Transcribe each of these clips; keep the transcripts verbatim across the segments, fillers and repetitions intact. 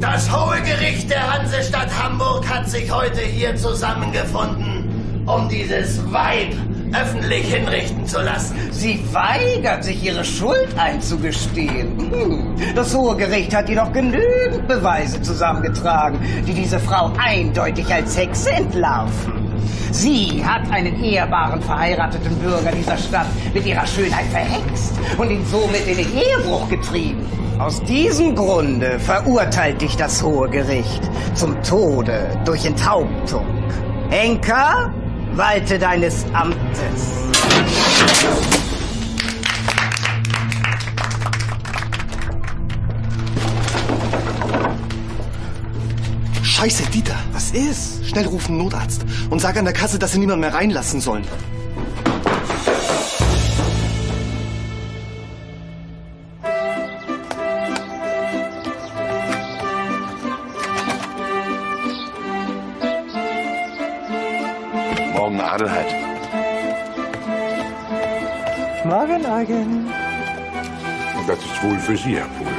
Das Hohe Gericht der Hansestadt Hamburg hat sich heute hier zusammengefunden, um dieses Weib öffentlich hinrichten zu lassen. Sie weigert sich, ihre Schuld einzugestehen. Das Hohe Gericht hat jedoch genügend Beweise zusammengetragen, die diese Frau eindeutig als Hexe entlarven. Sie hat einen ehrbaren, verheirateten Bürger dieser Stadt mit ihrer Schönheit verhext und ihn somit in den Ehebruch getrieben. Aus diesem Grunde verurteilt dich das Hohe Gericht zum Tode durch Enthauptung. Henker, walte deines Amtes. Scheiße, Dieter. Was ist? Schnell rufen einen Notarzt und sag an der Kasse, dass sie niemand mehr reinlassen sollen. Morgen, Adelheid. Morgen, Eugen. Das ist wohl für Sie, Herr Pohl.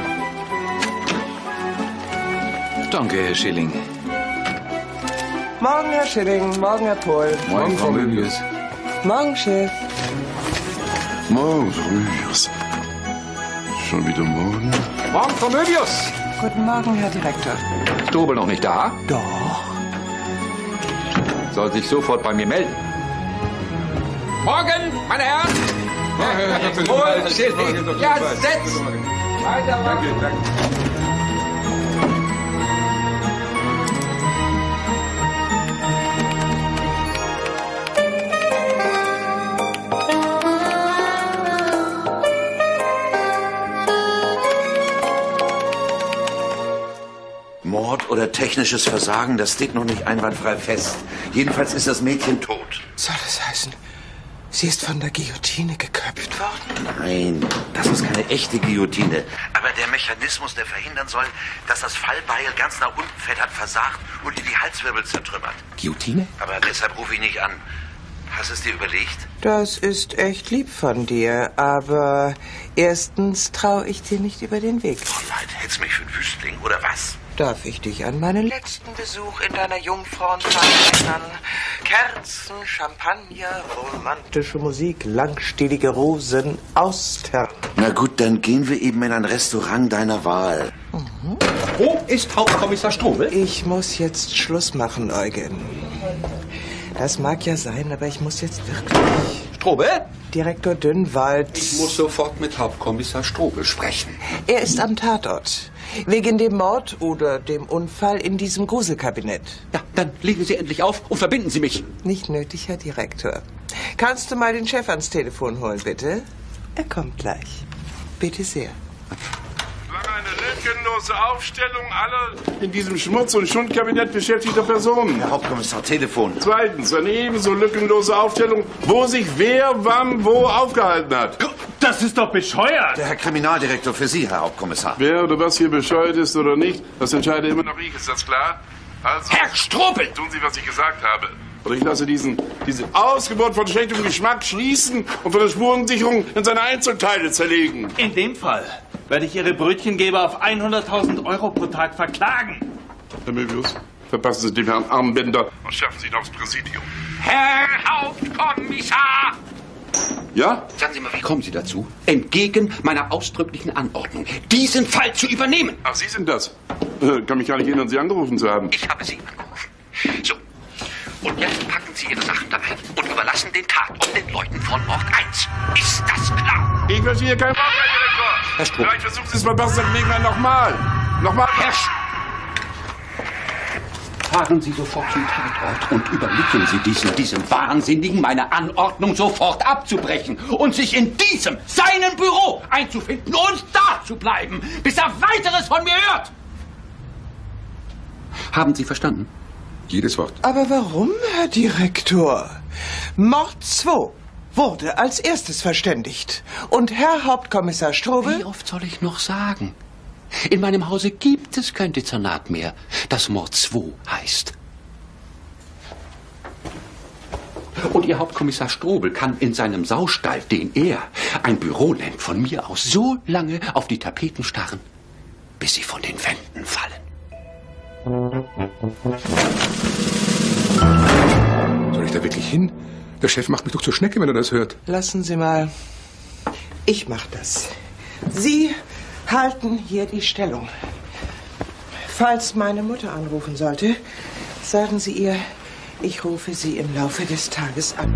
Danke, Herr Schilling. Morgen, Herr Schilling. Morgen, Herr Pohl. Morgen, Frau Möbius. Morgen, Chef. Morgen, Frau Möbius. Schon wieder morgen? Morgen, Frau Möbius. Guten Morgen, Herr Direktor. Strobel noch nicht da? Doch. Soll sich sofort bei mir melden. Morgen, meine Herren! Pohl, Schilling. Ja, setz! Weiter, danke, danke. Mord oder technisches Versagen, das steht noch nicht einwandfrei fest. Jedenfalls ist das Mädchen tot. Soll es heißen, sie ist von der Guillotine geköpft worden? Nein, das ist keine echte Guillotine. Aber der Mechanismus, der verhindern soll, dass das Fallbeil ganz nach unten fällt, hat versagt und ihr die Halswirbel zertrümmert. Guillotine? Aber deshalb rufe ich nicht an. Hast du es dir überlegt? Das ist echt lieb von dir, aber erstens traue ich dir nicht über den Weg. Torvald, hältst du mich für einen Wüstling oder was? Darf ich dich an meinen letzten Besuch in deiner Jungfrauenfahrt erinnern? Kerzen, Champagner, romantische Musik, langstielige Rosen, Austern. Na gut, dann gehen wir eben in ein Restaurant deiner Wahl. Mhm. Wo ist Hauptkommissar Strobel? Ich muss jetzt Schluss machen, Eugen. Das mag ja sein, aber ich muss jetzt wirklich. Strobel? Direktor Dünnwald. Ich muss sofort mit Hauptkommissar Strobel sprechen. Er ist am Tatort. Wegen dem Mord oder dem Unfall in diesem Gruselkabinett. Ja, dann legen Sie endlich auf und verbinden Sie mich. Nicht nötig, Herr Direktor. Kannst du mal den Chef ans Telefon holen, bitte? Er kommt gleich. Bitte sehr. Eine lückenlose Aufstellung aller in diesem Schmutz- und Schundkabinett beschäftigter Personen. Herr Hauptkommissar, Telefon. Zweitens, eine ebenso lückenlose Aufstellung, wo sich wer wann wo aufgehalten hat. Das ist doch bescheuert! Der Herr Kriminaldirektor, für Sie, Herr Hauptkommissar. Wer oder was hier bescheuert ist oder nicht, das entscheide immer noch ich, ist das klar? Also, Herr Strobel! Tun Sie, was ich gesagt habe. Oder ich lasse diesen, diese Ausgeburt von schlechtem Geschmack schließen und von der Spurensicherung in seine Einzelteile zerlegen. In dem Fall werde ich Ihre Brötchengeber auf hunderttausend Euro pro Tag verklagen. Herr Möbius, verpassen Sie dem Herrn Armbänder und schaffen Sie ihn aufs Präsidium. Herr Hauptkommissar! Ja? Sagen Sie mal, wie kommen Sie dazu, entgegen meiner ausdrücklichen Anordnung, diesen Fall zu übernehmen? Ach, Sie sind das. Äh, kann mich gar nicht erinnern, Sie angerufen zu haben. Ich habe Sie angerufen. So, und jetzt packen Sie Ihre Sachen da ein und überlassen den Tatort den Leuten von Ort eins. Ist das klar? Ich verstehe kein Wort, Herr Direktor. Herr Strobel. Vielleicht versucht Sie es bei Bastelgelegenheit nochmal. Nochmal. Herr Sch Fahren Sie sofort zum Tatort und übermitteln Sie diesem, diesem Wahnsinnigen meine Anordnung, sofort abzubrechen und sich in diesem, seinem Büro einzufinden und da zu bleiben, bis er Weiteres von mir hört. Haben Sie verstanden? Jedes Wort. Aber warum, Herr Direktor? Mord zwei wurde als erstes verständigt. Und Herr Hauptkommissar Strobel... Wie oft soll ich noch sagen? In meinem Hause gibt es kein Dezernat mehr, das Mord zwei heißt. Und Ihr Hauptkommissar Strobel kann in seinem Saustall, den er ein Büro nennt, von mir aus so lange auf die Tapeten starren, bis sie von den Wänden fallen. Soll ich da wirklich hin? Der Chef macht mich doch zur Schnecke, wenn er das hört. Lassen Sie mal. Ich mach das. Sie halten hier die Stellung. Falls meine Mutter anrufen sollte, sagen Sie ihr, ich rufe Sie im Laufe des Tages an.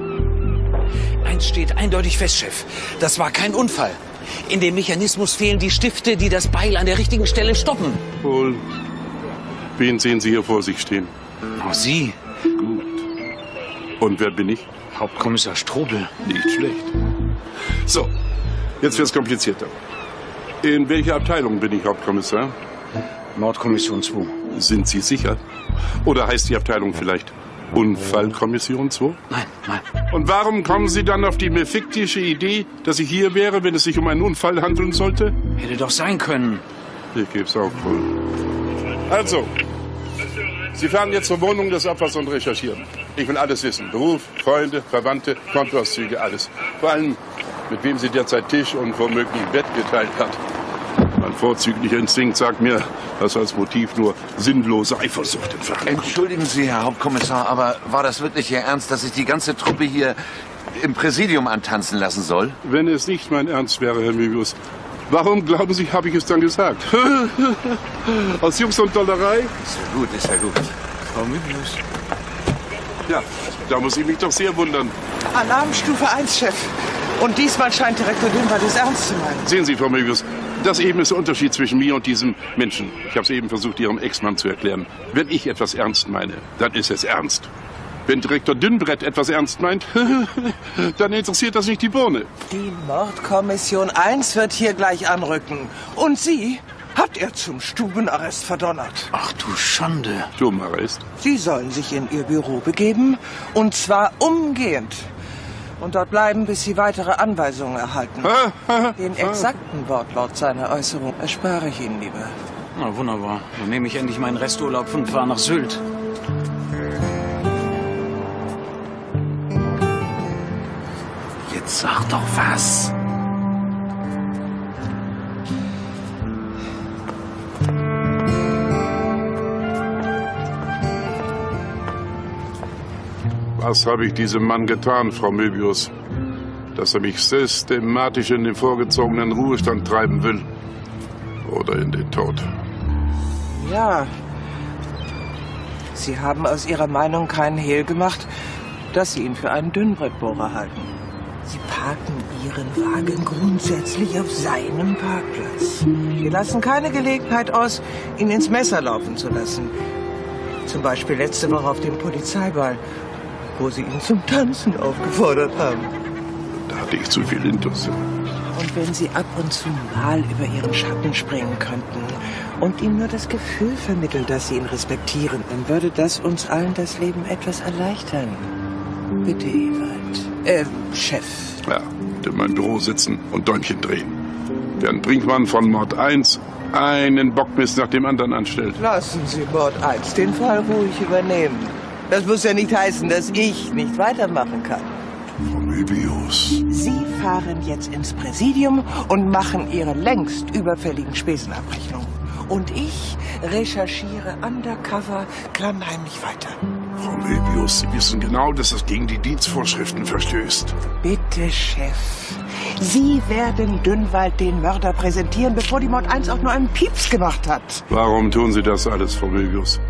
Eins steht eindeutig fest, Chef. Das war kein Unfall. In dem Mechanismus fehlen die Stifte, die das Beil an der richtigen Stelle stoppen. Wohl. Wen sehen Sie hier vor sich stehen? Oh, Sie. Gut. Und wer bin ich? Hauptkommissar Strobel. Nicht schlecht. So, jetzt wird's komplizierter. In welcher Abteilung bin ich Hauptkommissar? Mordkommission zwei. Sind Sie sicher? Oder heißt die Abteilung vielleicht Unfallkommission zwei? Nein, nein. Und warum kommen Sie dann auf die mephikstische Idee, dass ich hier wäre, wenn es sich um einen Unfall handeln sollte? Hätte doch sein können. Ich geb's auch wohl. Also, Sie fahren jetzt zur Wohnung des Opfers und recherchieren. Ich will alles wissen. Beruf, Freunde, Verwandte, Kontoauszüge, alles. Vor allem, mit wem sie derzeit Tisch und womöglich Bett geteilt hat. Mein vorzüglicher Instinkt sagt mir, dass als Motiv nur sinnlose Eifersucht im Verhältnis. Entschuldigen Sie, Herr Hauptkommissar, aber war das wirklich Ihr Ernst, dass ich die ganze Truppe hier im Präsidium antanzen lassen soll? Wenn es nicht mein Ernst wäre, Herr Möbius, warum, glauben Sie, habe ich es dann gesagt? Aus Jux und Dollerei? Ist ja gut, ist ja gut. Frau Möbius. Ja, da muss ich mich doch sehr wundern. Alarmstufe eins, Chef. Und diesmal scheint Direktor Dünwald es ernst zu meinen. Sehen Sie, Frau Möbius, das eben ist der Unterschied zwischen mir und diesem Menschen. Ich habe es eben versucht, Ihrem Ex-Mann zu erklären. Wenn ich etwas ernst meine, dann ist es ernst. Wenn Direktor Dünnbrett etwas ernst meint, dann interessiert das nicht die Bohne. Die Mordkommission eins wird hier gleich anrücken. Und Sie hat er zum Stubenarrest verdonnert. Ach du Schande. Stubenarrest? Sie sollen sich in Ihr Büro begeben, und zwar umgehend. Und dort bleiben, bis Sie weitere Anweisungen erhalten. Den exakten Wortlaut seiner Äußerung erspare ich Ihnen lieber. Na wunderbar. Dann nehme ich endlich meinen Resturlaub und fahre nach Sylt. Jetzt sag doch was. Was habe ich diesem Mann getan, Frau Möbius, dass er mich systematisch in den vorgezogenen Ruhestand treiben will? Oder in den Tod? Ja. Sie haben aus Ihrer Meinung keinen Hehl gemacht, dass Sie ihn für einen Dünnbrettbohrer halten. Sie parken Ihren Wagen grundsätzlich auf seinem Parkplatz. Sie lassen keine Gelegenheit aus, ihn ins Messer laufen zu lassen. Zum Beispiel letzte Woche auf dem Polizeiball, wo Sie ihn zum Tanzen aufgefordert haben. Da hatte ich zu viel Intus. Und wenn Sie ab und zu mal über Ihren Schatten springen könnten und ihm nur das Gefühl vermitteln, dass Sie ihn respektieren, dann würde das uns allen das Leben etwas erleichtern. Bitte, Ewald. Äh, Chef. Ja, in meinem Büro sitzen und Däumchen drehen. Während Brinkmann von Mord eins einen Bockmist nach dem anderen anstellt. Lassen Sie Mord eins den Fall ruhig übernehmen. Das muss ja nicht heißen, dass ich nicht weitermachen kann. Frau Möbius. Sie fahren jetzt ins Präsidium und machen Ihre längst überfälligen Spesenabrechnungen. Und ich recherchiere undercover klammheimlich weiter. Frau Möbius, Sie wissen genau, dass das gegen die Dienstvorschriften verstößt. Bitte, Chef. Sie werden Dünnwald den Mörder präsentieren, bevor die Mord eins auch nur einen Pieps gemacht hat. Warum tun Sie das alles, Frau Möbius?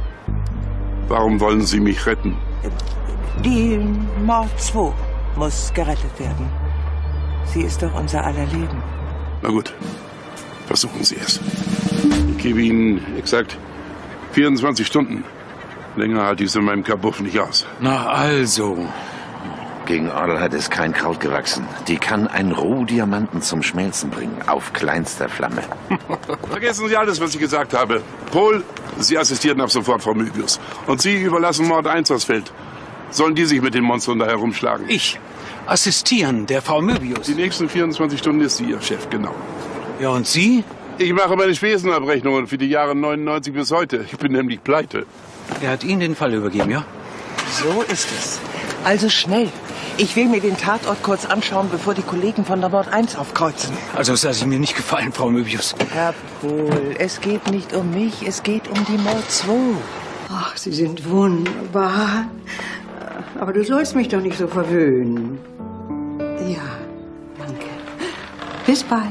Warum wollen Sie mich retten? Die Mord zwei muss gerettet werden. Sie ist doch unser aller Leben. Na gut, versuchen Sie es. Ich gebe Ihnen exakt vierundzwanzig Stunden. Länger halte ich es in meinem Kabuff nicht aus. Na also. Gegen Adelheid ist kein Kraut gewachsen. Die kann einen Rohdiamanten zum Schmelzen bringen, auf kleinster Flamme. Vergessen Sie alles, was ich gesagt habe. Paul, Sie assistieren ab sofort Frau Möbius. Und Sie überlassen Mord eins das Feld. Sollen die sich mit den Monstern da herumschlagen? Ich assistieren der Frau Möbius. Die nächsten vierundzwanzig Stunden ist sie Ihr Chef, genau. Ja, und Sie? Ich mache meine Spesenabrechnungen für die Jahre neunundneunzig bis heute. Ich bin nämlich pleite. Er hat Ihnen den Fall übergeben, ja? So ist es. Also schnell. Ich will mir den Tatort kurz anschauen, bevor die Kollegen von der Mord eins aufkreuzen. Also das lasse ich mir nicht gefallen, Frau Möbius. Herr Pohl, es geht nicht um mich, es geht um die Mord zwei. Ach, Sie sind wunderbar. Aber du sollst mich doch nicht so verwöhnen. Ja, danke. Bis bald.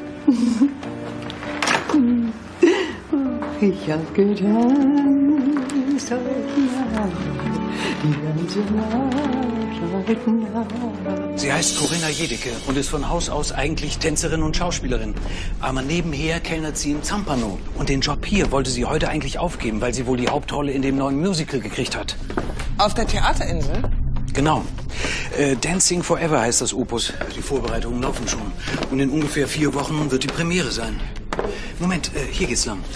Ich hab getan, seit Jahren, die ganze Nacht, seit Nacht. Sie heißt Corinna Jedecke und ist von Haus aus eigentlich Tänzerin und Schauspielerin. Aber nebenher kellnert sie in Zampano. Und den Job hier wollte sie heute eigentlich aufgeben, weil sie wohl die Hauptrolle in dem neuen Musical gekriegt hat. Auf der Theaterinsel? Genau. Äh, Dancing Forever heißt das Opus. Die Vorbereitungen laufen schon. Und in ungefähr vier Wochen wird die Premiere sein. Moment, äh, hier geht's lang.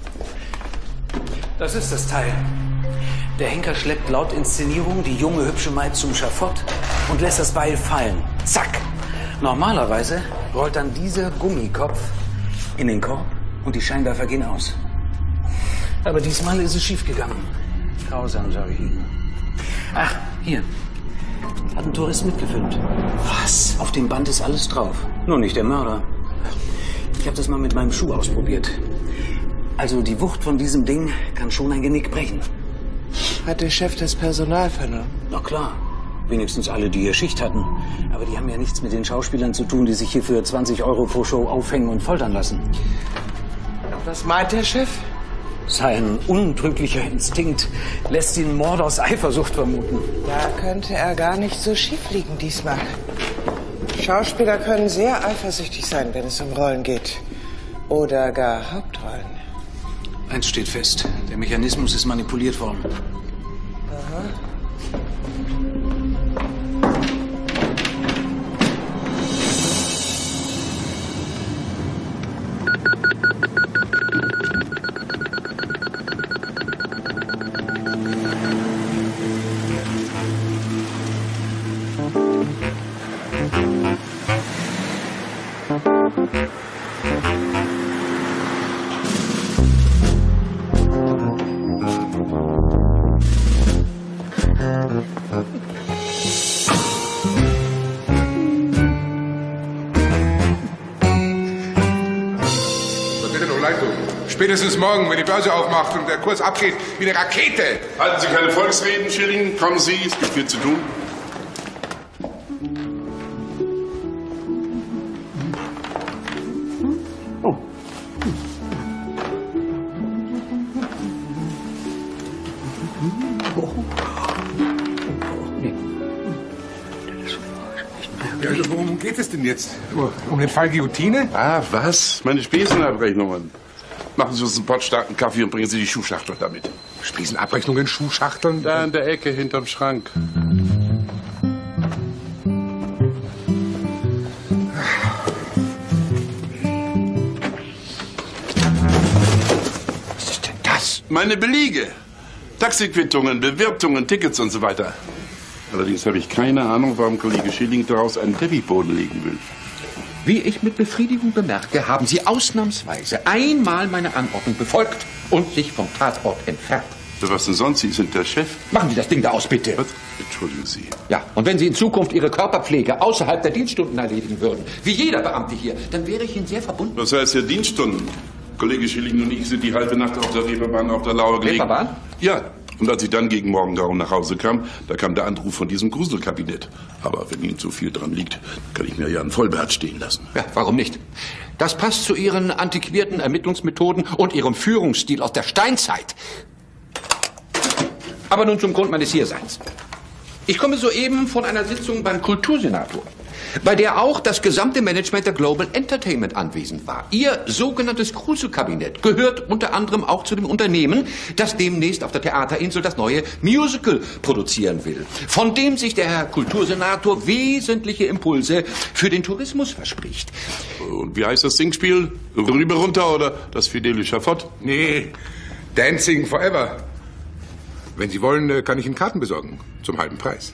Das ist das Teil. Der Henker schleppt laut Inszenierung die junge, hübsche Maid zum Schafott und lässt das Beil fallen. Zack! Normalerweise rollt dann dieser Gummikopf in den Korb und die Scheinwerfer gehen aus. Aber diesmal ist es schiefgegangen. Grausam, sage ich Ihnen. Ach, hier. Hat ein Tourist mitgefilmt. Was? Auf dem Band ist alles drauf. Nur nicht der Mörder. Ich habe das mal mit meinem Schuh ausprobiert. Also die Wucht von diesem Ding kann schon ein Genick brechen. Hat der Chef das Personal vernommen? Na klar. Wenigstens alle, die hier Schicht hatten. Aber die haben ja nichts mit den Schauspielern zu tun, die sich hier für zwanzig Euro pro Show aufhängen und foltern lassen. Was meint der Chef? Sein untrüglicher Instinkt lässt ihn Mord aus Eifersucht vermuten. Da könnte er gar nicht so schief liegen diesmal. Schauspieler können sehr eifersüchtig sein, wenn es um Rollen geht. Oder gar Hauptrollen. Eins steht fest. Der Mechanismus ist manipuliert worden. Aha. Spätestens morgen, wenn die Börse aufmacht und der Kurs abgeht wie eine Rakete. Halten Sie keine Volksreden, Schilling. Kommen Sie, es gibt viel zu tun. Oh. Ja, also worum geht es denn jetzt? Um den Fall Guillotine? Ah, was? Meine Spesenabrechnungen. Machen Sie uns einen pottstarken Kaffee und bringen Sie die Schuhschachtel damit. Spesenabrechnungen, Schuhschachteln? Da in der Ecke hinterm Schrank. Was ist denn das? Meine Belege. Taxiquittungen, Bewirtungen, Tickets und so weiter. Allerdings habe ich keine Ahnung, warum Kollege Schilling daraus einen Teppichboden legen will. Wie ich mit Befriedigung bemerke, haben Sie ausnahmsweise einmal meine Anordnung befolgt und sich vom Tatort entfernt. Für was denn sonst? Sie sind der Chef. Machen Sie das Ding da aus, bitte. Was? Entschuldigen Sie. Ja, und wenn Sie in Zukunft Ihre Körperpflege außerhalb der Dienststunden erledigen würden, wie jeder Beamte hier, dann wäre ich Ihnen sehr verbunden. Was heißt ja Dienststunden? Kollege Schilling und ich sind die halbe Nacht auf der Reeperbahn auf der Lauer gelegen. Reeperbahn? Ja. Und als ich dann gegen Morgengrauen nach Hause kam, da kam der Anruf von diesem Gruselkabinett. Aber wenn Ihnen zu viel dran liegt, kann ich mir ja einen Vollbart stehen lassen. Ja, warum nicht? Das passt zu Ihren antiquierten Ermittlungsmethoden und Ihrem Führungsstil aus der Steinzeit. Aber nun zum Grund meines Hierseins. Ich komme soeben von einer Sitzung beim Kultursenator, bei der auch das gesamte Management der Global Entertainment anwesend war. Ihr sogenanntes Gruselkabinett gehört unter anderem auch zu dem Unternehmen, das demnächst auf der Theaterinsel das neue Musical produzieren will, von dem sich der Herr Kultursenator wesentliche Impulse für den Tourismus verspricht. Und wie heißt das Singspiel? Rüber runter oder das fidele Schafott? Nee, Dancing Forever. Wenn Sie wollen, kann ich Ihnen Karten besorgen. Zum halben Preis.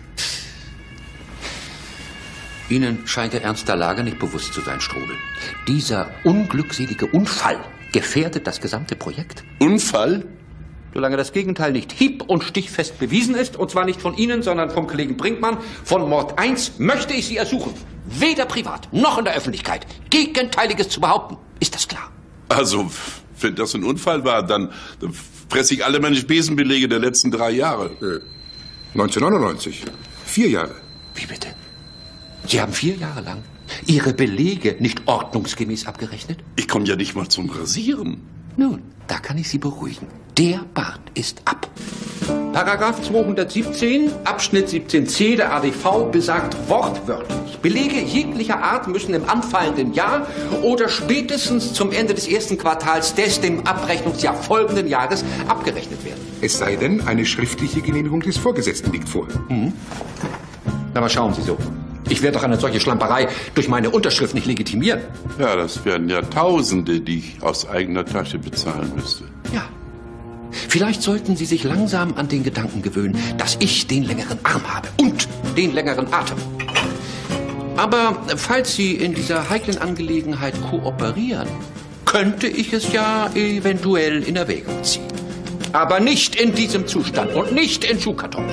Ihnen scheint der Ernst der Lage nicht bewusst zu sein, Strobel. Dieser unglückselige Unfall gefährdet das gesamte Projekt. Unfall? solange das Gegenteil nicht hieb- und stichfest bewiesen ist, und zwar nicht von Ihnen, sondern vom Kollegen Brinkmann, von Mord eins, möchte ich Sie ersuchen, weder privat noch in der Öffentlichkeit Gegenteiliges zu behaupten. Ist das klar? Also, wenn das ein Unfall war, dann, dann fresse ich alle meine Spesenbelege der letzten drei Jahre. Äh, neunzehnhundertneunundneunzig. Vier Jahre. Wie bitte? Sie haben vier Jahre lang Ihre Belege nicht ordnungsgemäß abgerechnet? Ich komme ja nicht mal zum Rasieren. Nun, da kann ich Sie beruhigen. Der Bart ist ab. Paragraph zweihundertsiebzehn, Abschnitt siebzehn c der A D V besagt wortwörtlich: Belege jeglicher Art müssen im anfallenden Jahr oder spätestens zum Ende des ersten Quartals des dem Abrechnungsjahr folgenden Jahres abgerechnet werden. Es sei denn, eine schriftliche Genehmigung des Vorgesetzten liegt vor. Mhm. Aber schauen Sie so. Ich werde doch eine solche Schlamperei durch meine Unterschrift nicht legitimieren. Ja, das wären ja Tausende, die ich aus eigener Tasche bezahlen müsste. Ja. Vielleicht sollten Sie sich langsam an den Gedanken gewöhnen, dass ich den längeren Arm habe und den längeren Atem. Aber falls Sie in dieser heiklen Angelegenheit kooperieren, könnte ich es ja eventuell in Erwägung ziehen. Aber nicht in diesem Zustand und nicht in Schuhkartons.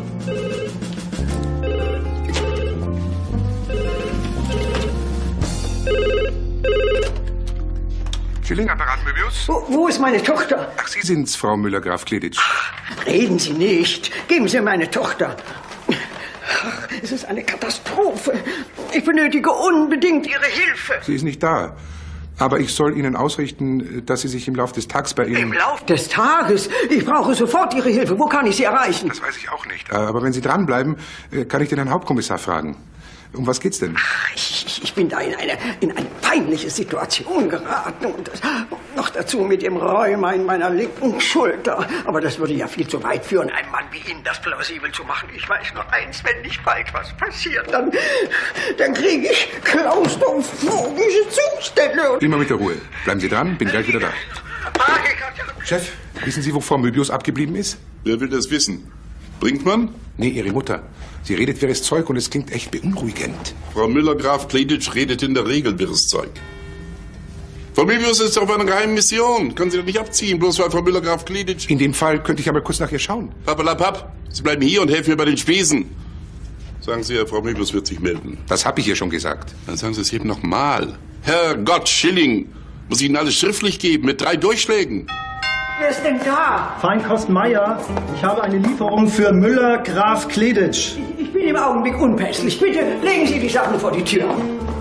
Schillingapparat, Möbius? Wo, wo ist meine Tochter? Ach, Sie sind's, Frau Müller-Graf Kleditsch. Reden Sie nicht. Geben Sie meine Tochter. Ach, es ist eine Katastrophe. Ich benötige unbedingt Ihre Hilfe. Sie ist nicht da. Aber ich soll Ihnen ausrichten, dass sie sich im Lauf des Tages bei Ihnen... Im Lauf des Tages? Ich brauche sofort Ihre Hilfe. Wo kann ich Sie erreichen? Das weiß ich auch nicht. Aber wenn Sie dranbleiben, kann ich den Herrn Hauptkommissar fragen. Um was geht's denn? Ach, ich, ich bin da in eine, in eine peinliche Situation geraten. Und das, noch dazu mit dem Rheuma in meiner linken Schulter. Aber das würde ja viel zu weit führen, einem Mann wie Ihnen das plausibel zu machen. Ich weiß noch eins, wenn nicht bald was passiert, dann, dann kriege ich klaustrophobische Zustände. Immer mit der Ruhe. Bleiben Sie dran, bin gleich wieder da. Chef, wissen Sie, wo Frau Möbius abgeblieben ist? Wer will das wissen? Brinkmann? Nee, Ihre Mutter. Sie redet wirres Zeug und es klingt echt beunruhigend. Frau Müller-Graf Kleditsch redet in der Regel wirres Zeug. Frau Möbius ist auf einer geheimen Mission. Können Sie doch nicht abziehen, bloß weil Frau Müller-Graf Kleditsch... In dem Fall könnte ich aber kurz nach ihr schauen. Pappalapapp, Sie bleiben hier und helfen mir bei den Spesen. Sagen Sie, Frau Möbius wird sich melden. Das habe ich ihr schon gesagt. Dann sagen Sie es eben noch mal. Herrgott, Schilling, muss ich Ihnen alles schriftlich geben, mit drei Durchschlägen. Wer ist denn da? Feinkost Meier, ich habe eine Lieferung für Müller Graf Kleditsch. Ich, ich bin im Augenblick unpässlich. Bitte legen Sie die Sachen vor die Tür.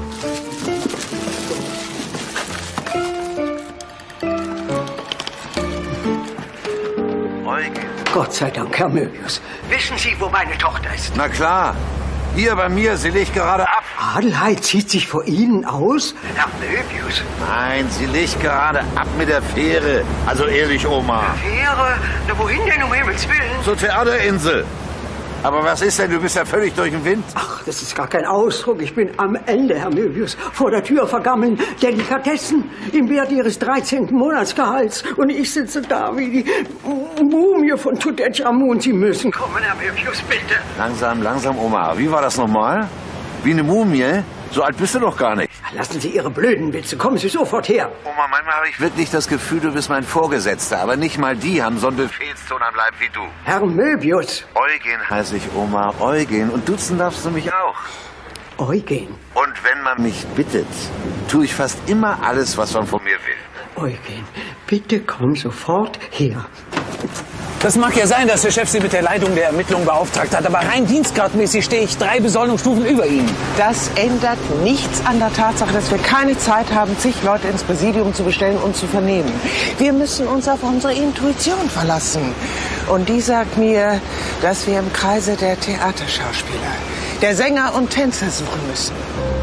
Eugen. Gott sei Dank, Herr Möbius. Wissen Sie, wo meine Tochter ist? Na klar. Hier bei mir, sie legt gerade ab. Adelheid zieht sich vor Ihnen aus? Herr Möbius. Nein, sie legt gerade ab mit der Fähre. Also ehrlich, Oma. Fähre? Na, wohin denn, um Himmels Willen? Zur Theaterinsel. Aber was ist denn? Du bist ja völlig durch den Wind. Ach, das ist gar kein Ausdruck. Ich bin am Ende, Herr Möbius. Vor der Tür vergammeln Delikatessen im Wert Ihres dreizehnten Monatsgehalts. Und ich sitze da wie die Mumie von Tutanchamun. Sie müssen kommen, Herr Möbius, bitte. Langsam, langsam, Oma. Wie war das nochmal? Wie eine Mumie? So alt bist du doch gar nicht. Lassen Sie Ihre blöden Witze. Kommen Sie sofort her. Oma, manchmal habe ich wirklich das Gefühl, du bist mein Vorgesetzter. Aber nicht mal die haben so einen Befehlston am Leib wie du. Herr Möbius. Eugen heiße ich, Oma. Eugen. Und duzen darfst du mich auch. Eugen. Und wenn man mich bittet, tue ich fast immer alles, was man von mir will. Eugen, bitte komm sofort her. Das mag ja sein, dass der Chef Sie mit der Leitung der Ermittlungen beauftragt hat, aber rein dienstgradmäßig stehe ich drei Besoldungsstufen über Ihnen. Das ändert nichts an der Tatsache, dass wir keine Zeit haben, zig Leute ins Präsidium zu bestellen und zu vernehmen. Wir müssen uns auf unsere Intuition verlassen. Und die sagt mir, dass wir im Kreise der Theaterschauspieler, der Sänger und Tänzer suchen müssen.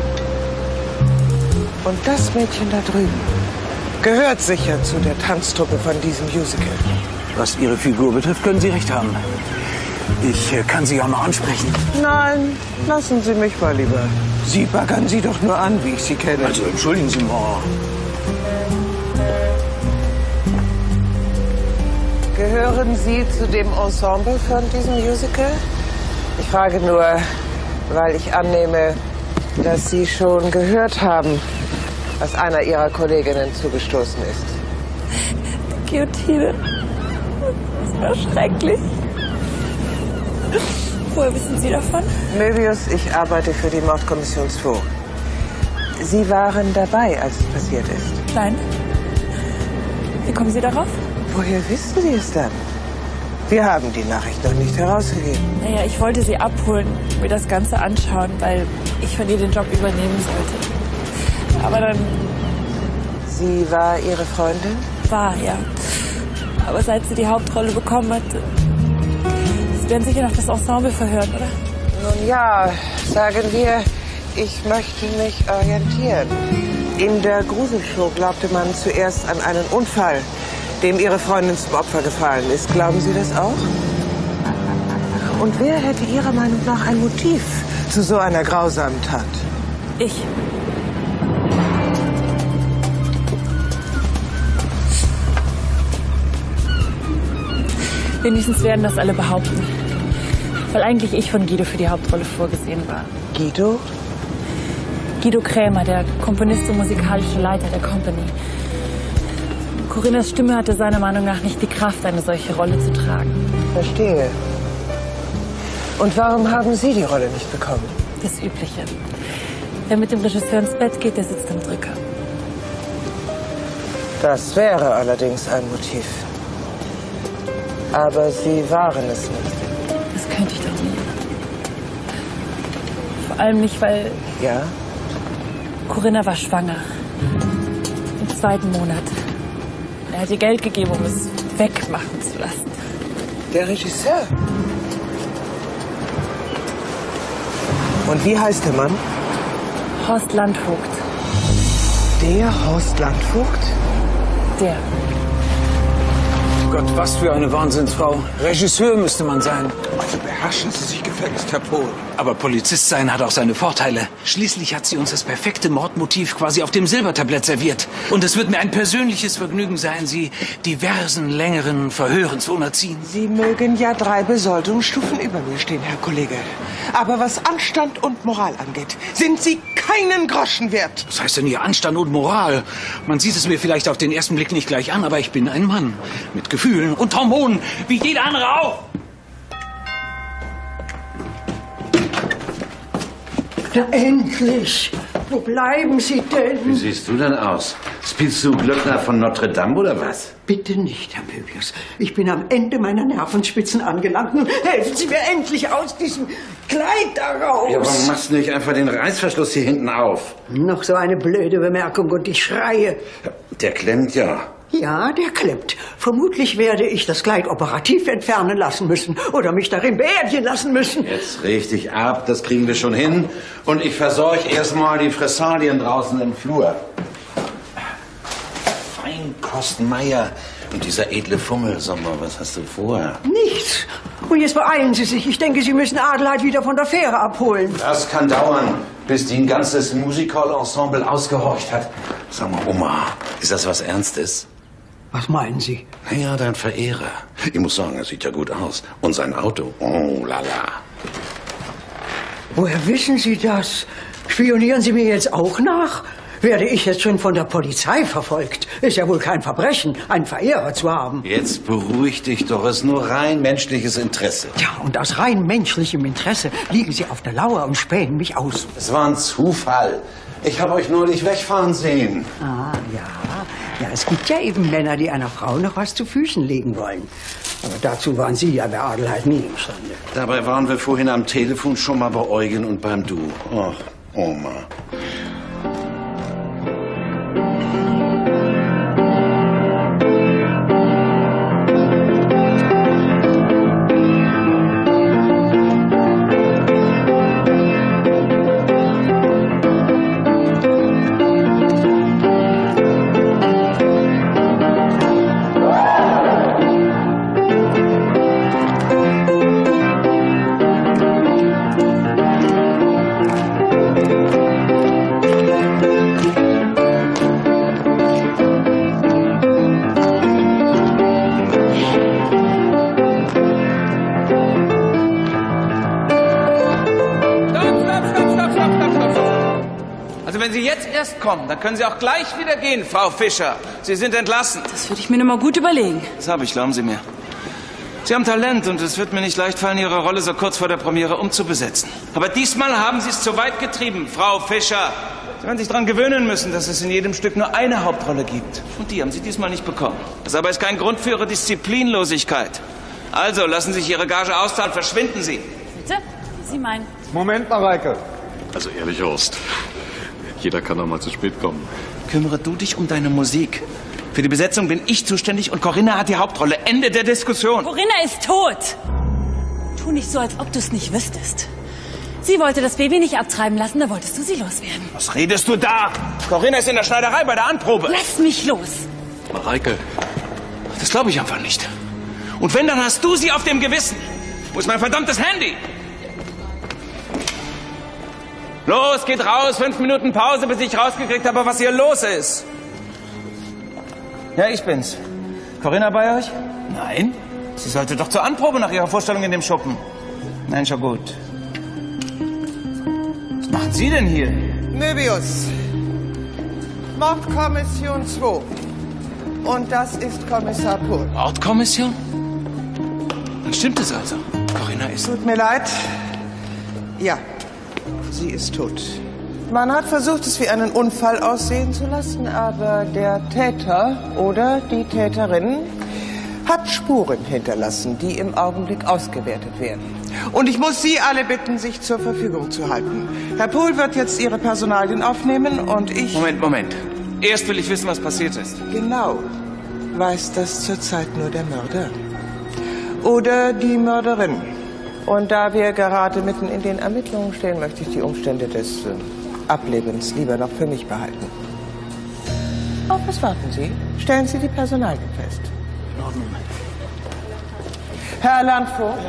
Und das Mädchen da drüben gehört sicher zu der Tanztruppe von diesem Musical. Was Ihre Figur betrifft, können Sie recht haben. Ich äh, kann Sie auch noch ansprechen. Nein, lassen Sie mich mal lieber. Sie baggern Sie doch nur an, wie ich Sie kenne. Also entschuldigen Sie mal. Gehören Sie zu dem Ensemble von diesem Musical? Ich frage nur, weil ich annehme, dass Sie schon gehört haben, was einer Ihrer Kolleginnen zugestoßen ist. Guillotine. Das war schrecklich. Woher wissen Sie davon? Möbius, ich arbeite für die Mordkommission zwei. Sie waren dabei, als es passiert ist. Nein. Wie kommen Sie darauf? Woher wissen Sie es dann? Wir haben die Nachricht noch nicht herausgegeben. Naja, ich wollte Sie abholen, mir das Ganze anschauen, weil ich von ihr den Job übernehmen sollte. Aber dann... Sie war Ihre Freundin? War, ja. Aber seit sie die Hauptrolle bekommen hat... Sie werden sicher noch das Ensemble verhören, oder? Nun ja, sagen wir, ich möchte mich orientieren. In der Gruselshow glaubte man zuerst an einen Unfall, dem Ihre Freundin zum Opfer gefallen ist. Glauben Sie das auch? Und wer hätte Ihrer Meinung nach ein Motiv zu so einer grausamen Tat? Ich. Wenigstens werden das alle behaupten. Weil eigentlich ich von Guido für die Hauptrolle vorgesehen war. Guido? Guido Krämer, der Komponist und musikalische Leiter der Company. Corinnas Stimme hatte seiner Meinung nach nicht die Kraft, eine solche Rolle zu tragen. Verstehe. Und warum haben Sie die Rolle nicht bekommen? Das Übliche. Wer mit dem Regisseur ins Bett geht, der sitzt am Drücker. Das wäre allerdings ein Motiv. Aber Sie waren es nicht. Das könnte ich doch nie. Vor allem nicht, weil... Ja? Corinna war schwanger. Im zweiten Monat. Er hat ihr Geld gegeben, um es wegmachen zu lassen. Der Regisseur? Und wie heißt der Mann? Horst Landvogt. Der Horst Landvogt? Der. Gott, was für eine Wahnsinnsfrau. Regisseur müsste man sein. Also beherrschen Sie sich gefälligst, Herr Pohl. Aber Polizist sein hat auch seine Vorteile. Schließlich hat sie uns das perfekte Mordmotiv quasi auf dem Silbertablett serviert. Und es wird mir ein persönliches Vergnügen sein, Sie diversen längeren Verhören zu unterziehen. Sie mögen ja drei Besoldungsstufen über mir stehen, Herr Kollege. Aber was Anstand und Moral angeht, sind Sie keinen Groschen wert. Was heißt denn hier Anstand und Moral? Man sieht es mir vielleicht auf den ersten Blick nicht gleich an, aber ich bin ein Mann. Mit Gefühlen und Hormonen, wie jeder andere auch. Na, endlich! Wo bleiben Sie denn? Wie siehst du denn aus? Spielst du Glöckner von Notre Dame oder was? Bitte nicht, Herr Möbius. Ich bin am Ende meiner Nervenspitzen angelangt. Nun helfen Sie mir endlich aus diesem Kleid da raus. Ja, warum machst du nicht einfach den Reißverschluss hier hinten auf? Noch so eine blöde Bemerkung und ich schreie. Der klemmt ja. Ja, der klemmt. Vermutlich werde ich das Kleid operativ entfernen lassen müssen oder mich darin beerdigen lassen müssen. Jetzt richtig ab, das kriegen wir schon hin. Und ich versorge erstmal die Fressalien draußen im Flur. Feinkost Meier. Und dieser edle Fummel, sag mal, was hast du vor? Nichts. Und jetzt beeilen Sie sich. Ich denke, Sie müssen Adelheid wieder von der Fähre abholen. Das kann dauern, bis die ein ganzes Musical-Ensemble ausgehorcht hat. Sag mal, Oma, ist das was Ernstes? Was meinen Sie? Naja, dein Verehrer. Ich muss sagen, er sieht ja gut aus. Und sein Auto, oh la la. Woher wissen Sie das? Spionieren Sie mir jetzt auch nach? Werde ich jetzt schon von der Polizei verfolgt? Ist ja wohl kein Verbrechen, einen Verehrer zu haben. Jetzt beruhig dich doch, es ist nur rein menschliches Interesse. Ja, und aus rein menschlichem Interesse liegen Sie auf der Lauer und spähen mich aus. Es war ein Zufall. Ich habe euch neulich wegfahren sehen. Ah, ja. Ja, es gibt ja eben Männer, die einer Frau noch was zu Füßen legen wollen. Aber dazu waren Sie ja bei Adelheid nie imstande. Dabei waren wir vorhin am Telefon schon mal bei Eugen und beim Du. Ach, Oma. Wenn Sie jetzt erst kommen, dann können Sie auch gleich wieder gehen, Frau Fischer. Sie sind entlassen. Das würde ich mir noch mal gut überlegen. Das habe ich, glauben Sie mir. Sie haben Talent und es wird mir nicht leicht fallen, Ihre Rolle so kurz vor der Premiere umzubesetzen. Aber diesmal haben Sie es zu weit getrieben, Frau Fischer. Sie werden sich daran gewöhnen müssen, dass es in jedem Stück nur eine Hauptrolle gibt. Und die haben Sie diesmal nicht bekommen. Das aber ist kein Grund für Ihre Disziplinlosigkeit. Also, lassen Sie sich Ihre Gage auszahlen, verschwinden Sie. Bitte? Sie meinen? Moment, Mareike. Also ehrlich, Horst, jeder kann doch mal zu spät kommen. Kümmere du dich um deine Musik. Für die Besetzung bin ich zuständig und Corinna hat die Hauptrolle. Ende der Diskussion. Corinna ist tot. Tu nicht so, als ob du es nicht wüsstest. Sie wollte das Baby nicht abtreiben lassen, da wolltest du sie loswerden. Was redest du da? Corinna ist in der Schneiderei bei der Anprobe. Lass mich los. Mareike. Das glaube ich einfach nicht. Und wenn, dann hast du sie auf dem Gewissen. Wo ist mein verdammtes Handy? Los, geht raus. Fünf Minuten Pause, bis ich rausgekriegt habe, was hier los ist. Ja, ich bin's. Corinna bei euch? Nein. Sie sollte doch zur Anprobe nach ihrer Vorstellung in dem Schuppen. Nein, schon gut. Was machen Sie denn hier? Möbius. Mordkommission zwei. Und das ist Kommissar Pohl. Mordkommission? Dann stimmt es also. Corinna ist... Tut mir leid. Ja, sie ist tot. Man hat versucht, es wie einen Unfall aussehen zu lassen, aber der Täter oder die Täterin hat Spuren hinterlassen, die im Augenblick ausgewertet werden. Und ich muss Sie alle bitten, sich zur Verfügung zu halten. Herr Pohl wird jetzt Ihre Personalien aufnehmen und ich... Moment, Moment. Erst will ich wissen, was passiert ist. Genau. Weiß das zurzeit nur der Mörder. Oder die Mörderin. Und da wir gerade mitten in den Ermittlungen stehen, möchte ich die Umstände des äh, Ablebens lieber noch für mich behalten. Auf was warten Sie? Stellen Sie die Personalien fest. In Ordnung. Herr Landvogt.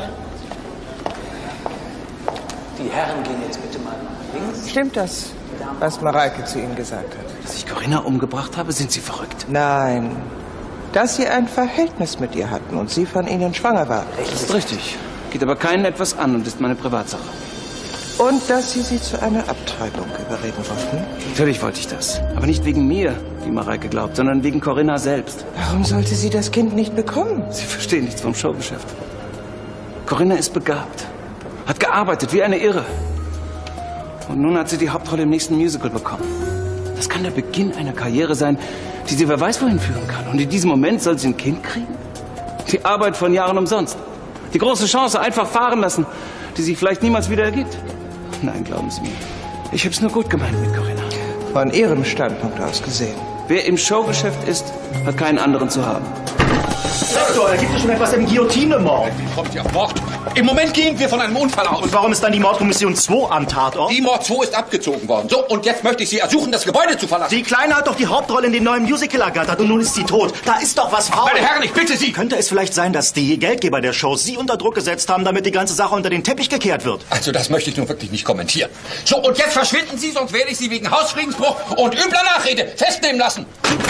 Die Herren gehen jetzt bitte mal nach links. Stimmt das, was Mareike zu Ihnen gesagt hat? Dass ich Corinna umgebracht habe, sind Sie verrückt? Nein. Dass Sie ein Verhältnis mit ihr hatten und sie von Ihnen schwanger war. Das ist richtig. Geht aber keinen etwas an und ist meine Privatsache. Und dass Sie sie zu einer Abtreibung überreden wollten? Natürlich wollte ich das. Aber nicht wegen mir, wie Mareike glaubt, sondern wegen Corinna selbst. Warum sollte sie das Kind nicht bekommen? Sie verstehen nichts vom Showgeschäft. Corinna ist begabt. Hat gearbeitet wie eine Irre. Und nun hat sie die Hauptrolle im nächsten Musical bekommen. Das kann der Beginn einer Karriere sein, die sie wer weiß wohin führen kann. Und in diesem Moment soll sie ein Kind kriegen? Die Arbeit von Jahren umsonst. Die große Chance einfach fahren lassen, die sich vielleicht niemals wieder ergibt. Nein, glauben Sie mir. Ich hab's nur gut gemeint mit Corinna. Von Ihrem Standpunkt aus gesehen. Wer im Showgeschäft ist, hat keinen anderen zu haben. Doktor, gibt es schon etwas im Guillotine-Mord? Kommt ja Mord. Im Moment gehen wir von einem Unfall aus. Und warum ist dann die Mordkommission zwei am Tatort? Die Mord zwei ist abgezogen worden. So, und jetzt möchte ich Sie ersuchen, das Gebäude zu verlassen. Die Kleine hat doch die Hauptrolle in dem neuen Musical ergattert und nun ist sie tot. Da ist doch was faul. Meine Herren, ich bitte Sie. Könnte es vielleicht sein, dass die Geldgeber der Show Sie unter Druck gesetzt haben, damit die ganze Sache unter den Teppich gekehrt wird? Also, das möchte ich nun wirklich nicht kommentieren. So, und jetzt verschwinden Sie, sonst werde ich Sie wegen Hausfriedensbruch und übler Nachrede festnehmen lassen.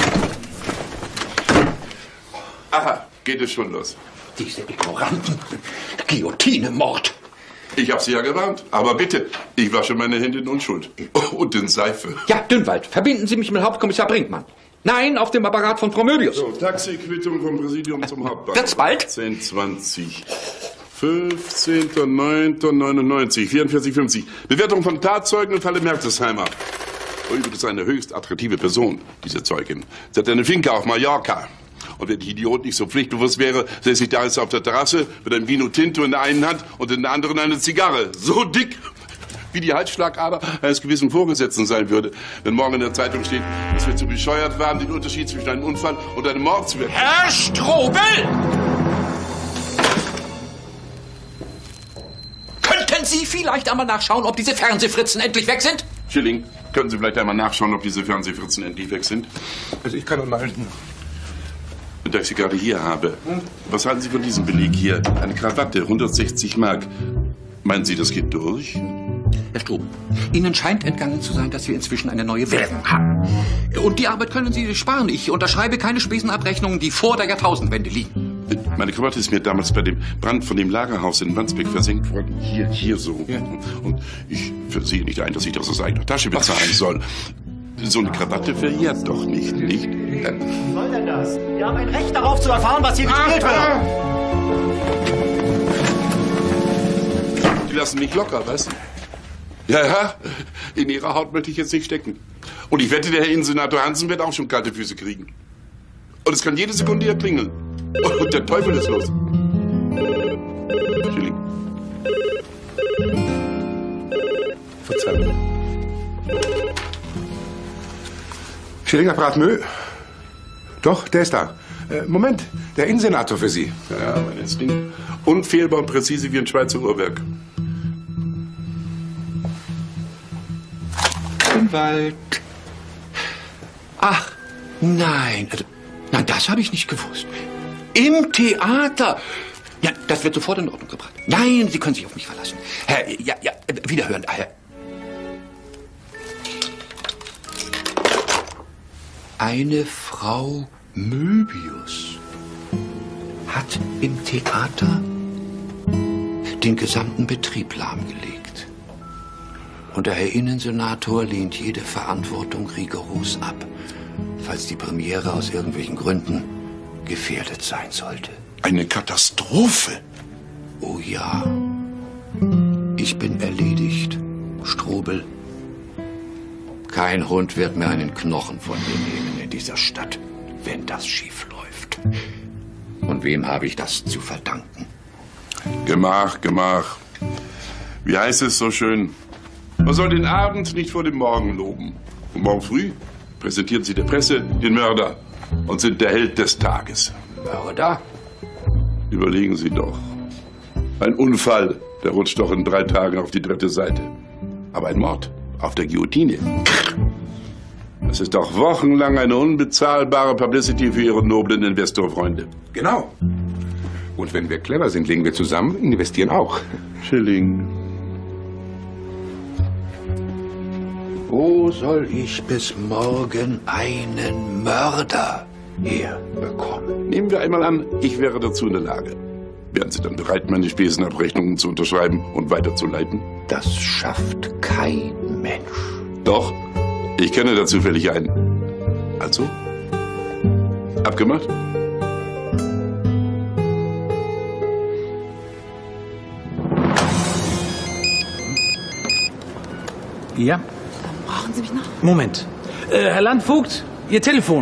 Aha, geht es schon los. Diese Ignoranten. Guillotine-Mord. Ich habe Sie ja gewarnt. Aber bitte, ich wasche meine Hände in Unschuld. Und in Seife. Ja, Dünnwald, verbinden Sie mich mit Hauptkommissar Brinkmann. Nein, auf dem Apparat von Frau Möbius. So, Taxiquittung vom Präsidium zum Hauptbahnhof. Wird's bald? zehn zwanzig. fünfzehnter neunter neunundneunzig. vierundvierzig fünfzig. Bewertung von Tatzeugen im Falle Mertesheimer. Übrigens eine höchst attraktive Person, diese Zeugin. Sie hat eine Finca auf Mallorca. Und wenn der Idiot nicht so pflichtbewusst wäre, säße ich da jetzt auf der Terrasse mit einem Vino Tinto in der einen Hand und in der anderen eine Zigarre. So dick, wie die Halsschlagader eines gewissen Vorgesetzten sein würde. Wenn morgen in der Zeitung steht, dass wir zu bescheuert waren, den Unterschied zwischen einem Unfall und einem Mord zu erkennen. Herr Strobel! Könnten Sie vielleicht einmal nachschauen, ob diese Fernsehfritzen endlich weg sind? Schilling, können Sie vielleicht einmal nachschauen, ob diese Fernsehfritzen endlich weg sind? Also ich kann mal... Und da ich Sie gerade hier habe, was halten Sie von diesem Beleg hier? Eine Krawatte, hundertsechzig Mark. Meinen Sie, das geht durch? Herr Strobel, Ihnen scheint entgangen zu sein, dass wir inzwischen eine neue Währung haben. Und die Arbeit können Sie sich sparen. Ich unterschreibe keine Spesenabrechnungen, die vor der Jahrtausendwende liegen. Meine Krawatte ist mir damals bei dem Brand von dem Lagerhaus in Wandsbek versenkt worden. Hier, hier so. Ja. Und ich sehe nicht ein, dass ich das aus eigener Tasche bezahlen soll. So eine Krawatte verjährt doch nicht, nicht? Was soll denn das? Wir haben ein Recht darauf zu erfahren, was hier gespielt wird. Die lassen mich locker, weißt du? Ja, ja, in ihrer Haut möchte ich jetzt nicht stecken. Und ich wette, der Herr Innensenator Hansen wird auch schon kalte Füße kriegen. Und es kann jede Sekunde hier klingeln. Und der Teufel ist los. Schilling. Verzeihung. Schillinger Bratmö. Doch, der ist da. Äh, Moment, der Innensenator für Sie. Ja, mein Instinkt. Unfehlbar und präzise wie ein Schweizer Uhrwerk. Im Wald. Ach, nein. Also, nein, das habe ich nicht gewusst. Im Theater. Ja, das wird sofort in Ordnung gebracht. Nein, Sie können sich auf mich verlassen. Herr, ja, ja, wiederhören, Herr. Eine Frau Möbius hat im Theater den gesamten Betrieb lahmgelegt. Und der Herr Innensenator lehnt jede Verantwortung rigoros ab, falls die Premiere aus irgendwelchen Gründen gefährdet sein sollte. Eine Katastrophe. Oh ja. Ich bin erledigt, Strobel. Kein Hund wird mehr einen Knochen von mir nehmen in dieser Stadt, wenn das schief läuft. Und wem habe ich das zu verdanken? Gemach, Gemach. Wie heißt es so schön? Man soll den Abend nicht vor dem Morgen loben. Und morgen früh präsentieren Sie der Presse den Mörder und sind der Held des Tages. Mörder? Überlegen Sie doch. Ein Unfall, der rutscht doch in drei Tagen auf die dritte Seite. Aber ein Mord auf der Guillotine. Das ist doch wochenlang eine unbezahlbare Publicity für Ihre noblen Investorfreunde. Genau. Und wenn wir clever sind, legen wir zusammen, investieren auch. Schilling. Wo soll ich bis morgen einen Mörder herbekommen? Nehmen wir einmal an, ich wäre dazu in der Lage. Wären Sie dann bereit, meine Spesenabrechnungen zu unterschreiben und weiterzuleiten? Das schafft kein Mensch. Doch, ich kenne da zufällig einen. Also? Abgemacht? Ja? Brauchen Sie mich noch? Moment. Äh, Herr Landvogt, Ihr Telefon.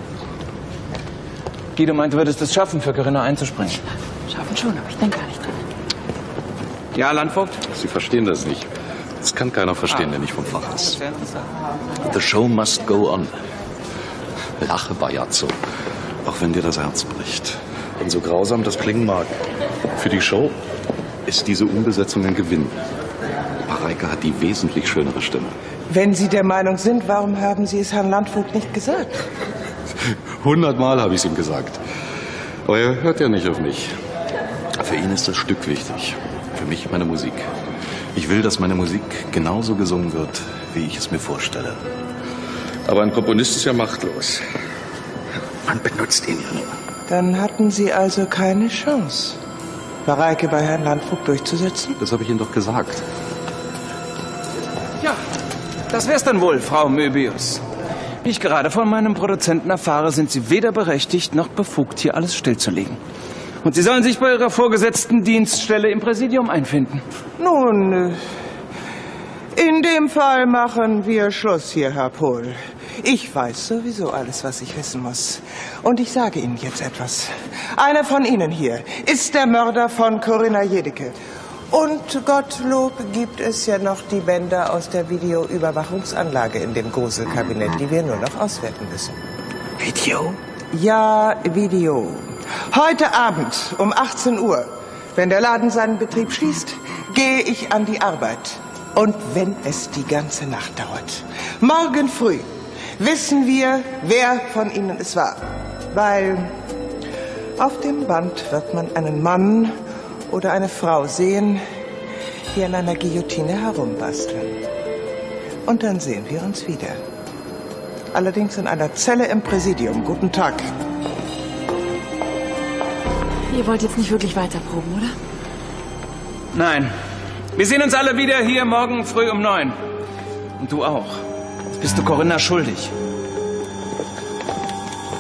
Guido meint, du würdest es schaffen, für Corinna einzuspringen. Schaffen schon, aber ich denke gar nicht dran. Ja, Landvogt? Sie verstehen das nicht. Das kann keiner verstehen, der nicht vom Fach ist. The show must go on. Lache, Bajazzo. Auch wenn dir das Herz bricht. Und so grausam das klingen mag. Für die Show ist diese Umbesetzung ein Gewinn. Mareike hat die wesentlich schönere Stimme. Wenn Sie der Meinung sind, warum haben Sie es Herrn Landvogt nicht gesagt? Hundertmal habe ich es ihm gesagt. Aber er hört ja nicht auf mich. Für ihn ist das Stück wichtig. Für mich meine Musik. Ich will, dass meine Musik genauso gesungen wird, wie ich es mir vorstelle. Aber ein Komponist ist ja machtlos. Man benutzt ihn ja nur. Dann hatten Sie also keine Chance, Mareike bei Herrn Landvogt durchzusetzen? Das habe ich Ihnen doch gesagt. Ja, das wär's dann wohl, Frau Möbius. Wie ich gerade von meinem Produzenten erfahre, sind Sie weder berechtigt noch befugt, hier alles stillzulegen. Und Sie sollen sich bei Ihrer vorgesetzten Dienststelle im Präsidium einfinden. Nun, in dem Fall machen wir Schluss hier, Herr Pohl. Ich weiß sowieso alles, was ich wissen muss. Und ich sage Ihnen jetzt etwas. Einer von Ihnen hier ist der Mörder von Corinna Jedicke. Und Gottlob gibt es ja noch die Bänder aus der Videoüberwachungsanlage in dem Gruselkabinett, die wir nur noch auswerten müssen. Video? Ja, Video. Heute Abend um achtzehn Uhr, wenn der Laden seinen Betrieb schließt, gehe ich an die Arbeit. Und wenn es die ganze Nacht dauert. Morgen früh wissen wir, wer von Ihnen es war. Weil auf dem Band wird man einen Mann oder eine Frau sehen, die an einer Guillotine herumbasteln. Und dann sehen wir uns wieder. Allerdings in einer Zelle im Präsidium. Guten Tag. Ihr wollt jetzt nicht wirklich weiterproben, oder? Nein. Wir sehen uns alle wieder hier morgen früh um neun. Und du auch. Jetzt bist du Corinna schuldig.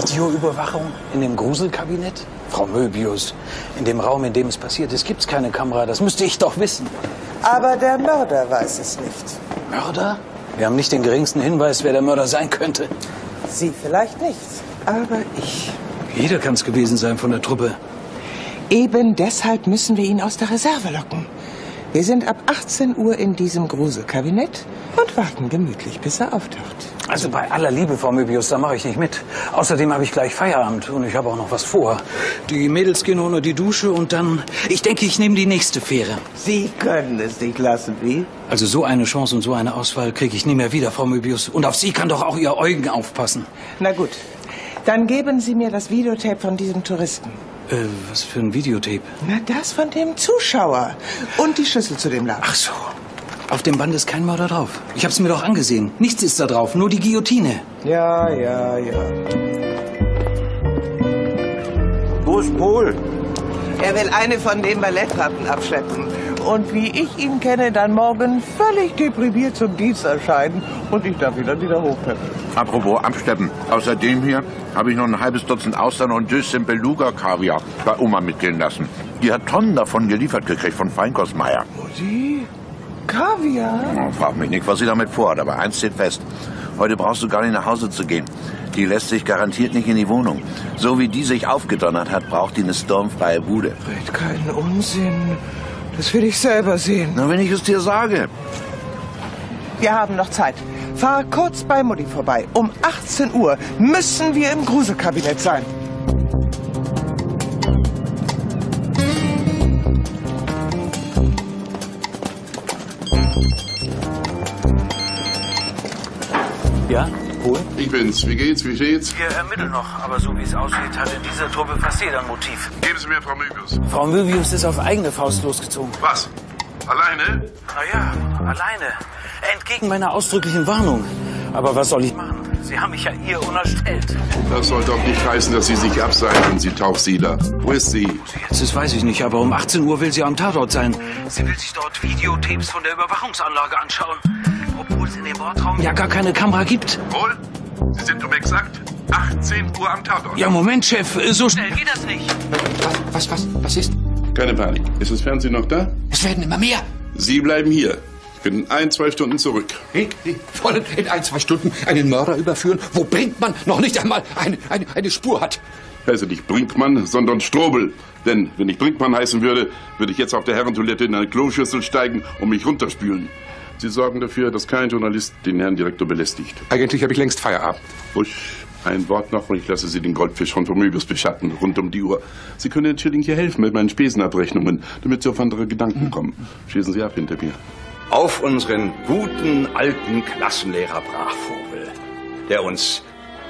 Videoüberwachung in dem Gruselkabinett? Frau Möbius, in dem Raum, in dem es passiert ist, gibt's keine Kamera. Das müsste ich doch wissen. Aber der Mörder weiß es nicht. Mörder? Wir haben nicht den geringsten Hinweis, wer der Mörder sein könnte. Sie vielleicht nicht, aber ich. Jeder kann es gewesen sein von der Truppe. Eben deshalb müssen wir ihn aus der Reserve locken. Wir sind ab achtzehn Uhr in diesem Gruselkabinett und warten gemütlich, bis er auftaucht. Also bei aller Liebe, Frau Möbius, da mache ich nicht mit. Außerdem habe ich gleich Feierabend und ich habe auch noch was vor. Die Mädels gehen unter die Dusche und dann... Ich denke, ich nehme die nächste Fähre. Sie können es nicht lassen, wie? Also so eine Chance und so eine Auswahl kriege ich nie mehr wieder, Frau Möbius. Und auf Sie kann doch auch Ihr Eugen aufpassen. Na gut, dann geben Sie mir das Videotape von diesem Touristen. Äh, was für ein Videotape? Na, das von dem Zuschauer. Und die Schlüssel zu dem Laden. Ach so. Auf dem Band ist kein Mörder drauf. Ich hab's mir doch angesehen. Nichts ist da drauf, nur die Guillotine. Ja, ja, ja. Wo ist Paul? Er will eine von den Ballettrappen abschleppen. Und wie ich ihn kenne, dann morgen völlig deprimiert zum Dienst erscheinen. Und ich darf ihn dann wieder hochpeppen. Apropos abschleppen. Außerdem hier habe ich noch ein halbes Dutzend Austern und Deux Beluga-Kaviar bei Oma mitgehen lassen. Die hat Tonnen davon geliefert gekriegt von Feinkostmeier. Mutti? Kaviar? Oh, frag mich nicht, was sie damit vorhat, aber eins steht fest. Heute brauchst du gar nicht nach Hause zu gehen. Die lässt sich garantiert nicht in die Wohnung. So wie die sich aufgedonnert hat, braucht die eine sturmfreie Bude. Red keinen Unsinn. Das will ich selber sehen. Na, wenn ich es dir sage. Wir haben noch Zeit. Fahr kurz bei Mutti vorbei. Um achtzehn Uhr müssen wir im Gruselkabinett sein. Ja, Paul? Ich bin's. Wie geht's? Wie steht's? Wir ermitteln noch, aber so wie es aussieht, hat in dieser Truppe fast jeder ein Motiv. Geben Sie mir Frau Möbius. Frau Möbius ist auf eigene Faust losgezogen. Was? Alleine? Na ja, alleine. Entgegen meiner ausdrücklichen Warnung. Aber was soll ich machen? Sie haben mich ja ihr unerstellt. Das soll doch nicht heißen, dass Sie sich abseilen, Sie Tauchsiedler. Wo ist sie? Wo sie jetzt ist, weiß ich nicht, aber um achtzehn Uhr will sie am Tatort sein. Sie will sich dort Videotapes von der Überwachungsanlage anschauen. Obwohl es in dem Bordraum ja gar keine Kamera gibt. Wohl? Sie sind um exakt achtzehn Uhr am Tatort. Ja, Moment, Chef, so schnell geht das nicht. Was, was, was ist? Keine Panik. Ist das Fernsehen noch da? Es werden immer mehr. Sie bleiben hier. Ich bin in ein, zwei Stunden zurück. Hey, Sie wollen in ein, zwei Stunden einen Mörder überführen, wo Brinkmann noch nicht einmal eine, eine, eine Spur hat. Heiße nicht Brinkmann, sondern Strobel. Denn wenn ich Brinkmann heißen würde, würde ich jetzt auf der Herrentoilette in eine Kloschüssel steigen und mich runterspülen. Sie sorgen dafür, dass kein Journalist den Herrn Direktor belästigt. Eigentlich habe ich längst Feierabend. Husch, ein Wort noch und ich lasse Sie den Goldfisch von Möbius beschatten, rund um die Uhr. Sie können den Schilling hier helfen mit meinen Spesenabrechnungen, damit Sie auf andere Gedanken kommen. Schießen Sie ab hinter mir. Auf unseren guten alten Klassenlehrer Brachvogel, der uns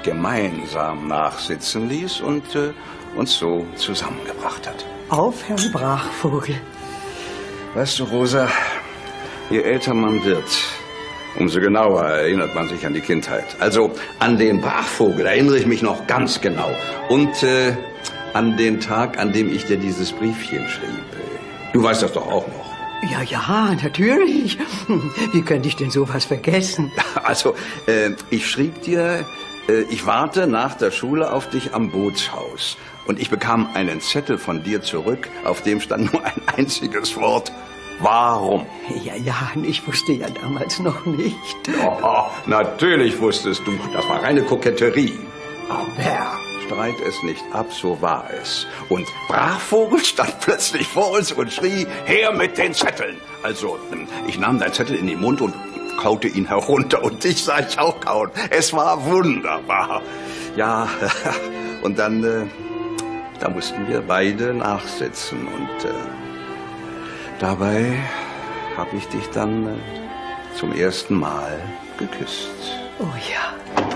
gemeinsam nachsitzen ließ und äh, uns so zusammengebracht hat. Auf Herrn Brachvogel. Weißt du, Rosa, je älter man wird, umso genauer erinnert man sich an die Kindheit. Also an den Brachvogel erinnere ich mich noch ganz genau. Und äh, an den Tag, an dem ich dir dieses Briefchen schrieb. Du weißt das doch auch noch. Ja, ja, natürlich. Wie könnte ich denn sowas vergessen? Also, äh, ich schrieb dir, äh, ich warte nach der Schule auf dich am Bootshaus. Und ich bekam einen Zettel von dir zurück, auf dem stand nur ein einziges Wort. Warum? Ja, ja, ich wusste ja damals noch nicht. Oh, natürlich wusstest du, das war reine Koketterie. Aber streit es nicht ab, so war es. Und Brachvogel stand plötzlich vor uns und schrie, her mit den Zetteln. Also, ich nahm deinen Zettel in den Mund und kaute ihn herunter und dich sah ich auch kauen. Es war wunderbar. Ja, und dann, äh, da mussten wir beide nachsitzen und äh, dabei habe ich dich dann äh, zum ersten Mal geküsst. Oh ja.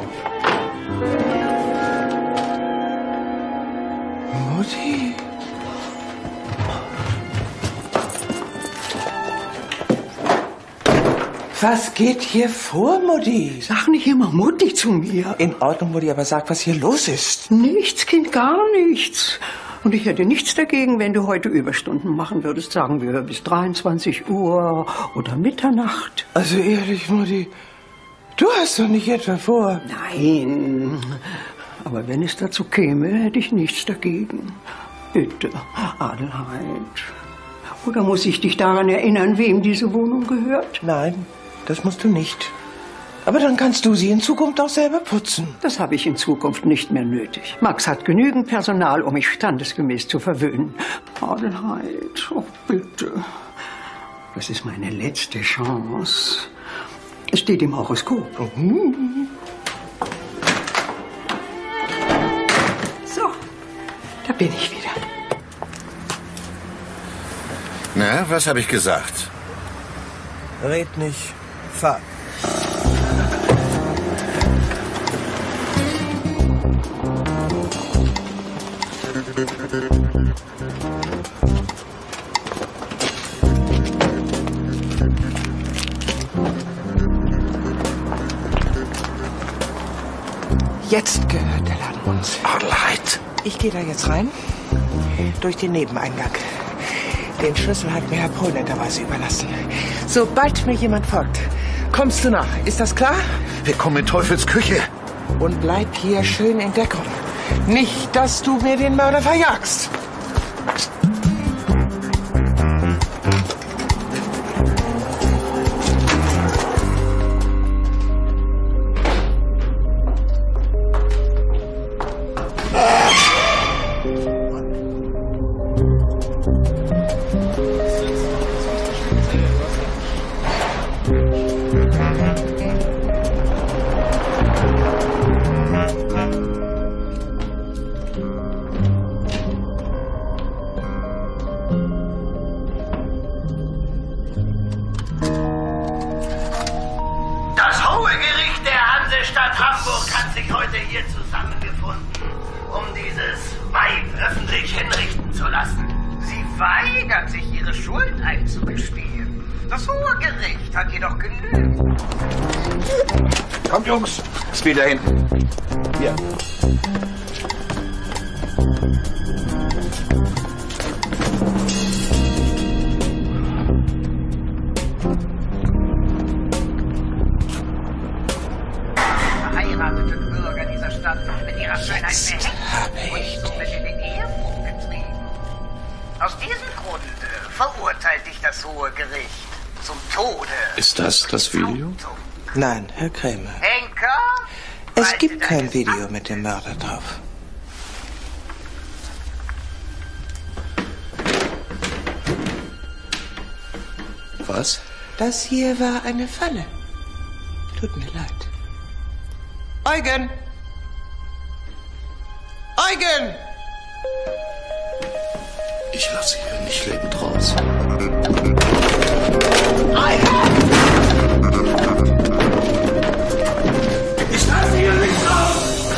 Mutti? Was geht hier vor, Mutti? Sag nicht immer Mutti zu mir. In Ordnung, Mutti, aber sag, was hier los ist. Nichts, Kind, gar nichts. Und ich hätte nichts dagegen, wenn du heute Überstunden machen würdest, sagen wir bis dreiundzwanzig Uhr oder Mitternacht. Also ehrlich, Mutti, du hast doch nicht etwa vor... Nein, Aber wenn es dazu käme, hätte ich nichts dagegen. Bitte, Adelheid. Oder muss ich dich daran erinnern, wem diese Wohnung gehört? Nein, das musst du nicht. Aber dann kannst du sie in Zukunft auch selber putzen. Das habe ich in Zukunft nicht mehr nötig. Max hat genügend Personal, um mich standesgemäß zu verwöhnen. Adelheid, oh bitte. Das ist meine letzte Chance. Es steht im Horoskop. Mhm. So, da bin ich wieder. Na, was habe ich gesagt? Red nicht, fahr. Jetzt gehört der Laden uns. Adelheid. Ich gehe da jetzt rein. Durch den Nebeneingang. Den Schlüssel hat mir Herr Pohl netterweise überlassen. Sobald mir jemand folgt, kommst du nach. Ist das klar? Wir kommen in Teufels Küche. Und bleib hier schön in Deckung. Nicht, dass du mir den Mörder verjagst. Kommt, Jungs. Ist wieder hinten. Hier. Verheirateten Bürger dieser Stadt mit ihrer Schönheit beherrscht und mit in den Ehebruch getrieben. Aus diesem Grund äh, verurteilt dich das Hohe Gericht zum Tode. Ist das das Video? Nein, Herr Krämer. Henker? Es gibt kein Video mit dem Mörder drauf. Was? Das hier war eine Falle. Tut mir leid. Eugen! Eugen! Ich lasse hier nicht lebend raus. Eugen! Ich lasse hier nicht raus!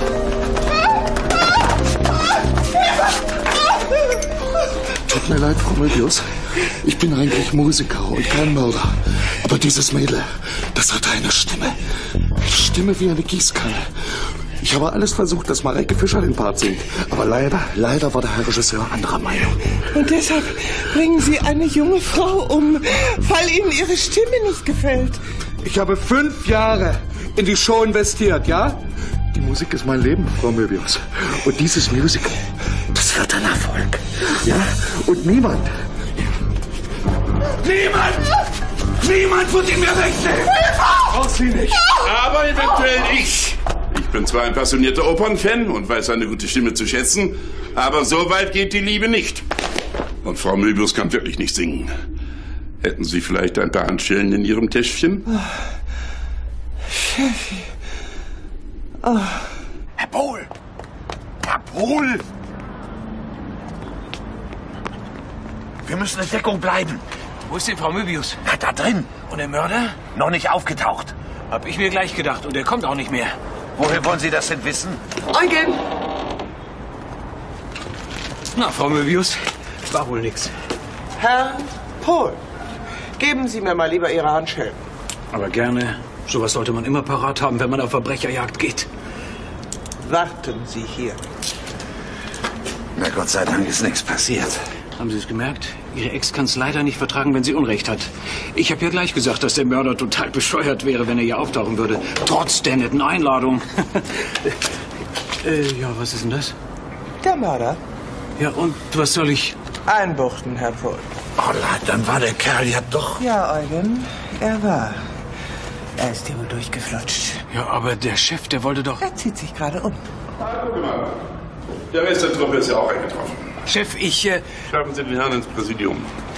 Tut mir leid, Frau Möbius. Ich bin eigentlich Musiker und kein Mörder. Aber dieses Mädel, das hat eine Stimme. Eine Stimme wie eine Gießkanne. Ich habe alles versucht, dass Mareike Fischer den Part singt. Aber leider, leider war der Herr Regisseur anderer Meinung. Und deshalb bringen Sie eine junge Frau um, weil Ihnen Ihre Stimme nicht gefällt. Ich habe fünf Jahre in die Show investiert, ja? Die Musik ist mein Leben, Frau Möbius. Und dieses Musical, das wird ein Erfolg. Ja? Und niemand, niemand, niemand wird ihn mir wegnehmen. Auch Sie nicht. Aber eventuell ich. Ich bin zwar ein passionierter Opernfan und weiß eine gute Stimme zu schätzen, aber so weit geht die Liebe nicht. Und Frau Möbius kann wirklich nicht singen. Hätten Sie vielleicht ein paar Handschellen in Ihrem Täschchen? Oh. Chefi. Oh. Herr Pohl! Herr Pohl! Wir müssen in Deckung bleiben. Wo ist denn Frau Möbius? Na, da drin. Und der Mörder? Noch nicht aufgetaucht. Hab ich mir gleich gedacht. Und er kommt auch nicht mehr. Woher wollen Sie das denn wissen? Eugen! Na, Frau Möbius, war wohl nix. Herr Pohl, geben Sie mir mal lieber Ihre Handschellen. Aber gerne. Sowas sollte man immer parat haben, wenn man auf Verbrecherjagd geht. Warten Sie hier. Na, Gott sei Dank ist nichts passiert. Haben Sie es gemerkt? Ihre Ex kann es leider nicht vertragen, wenn sie Unrecht hat. Ich habe ja gleich gesagt, dass der Mörder total bescheuert wäre, wenn er hier auftauchen würde. Trotz der netten Einladung. Äh, ja, was ist denn das? Der Mörder. Ja, und was soll ich? Einbuchten, Herr Pohl. Oh, dann war der Kerl ja doch... Ja, Eugen, er war. Er ist hier wohl durchgeflutscht. Ja, aber der Chef, der wollte doch... Er zieht sich gerade um. Der Rest der Truppe ist ja auch eingetroffen. Chef, ich... Äh... Schaffen Sie den Herrn ins Präsidium.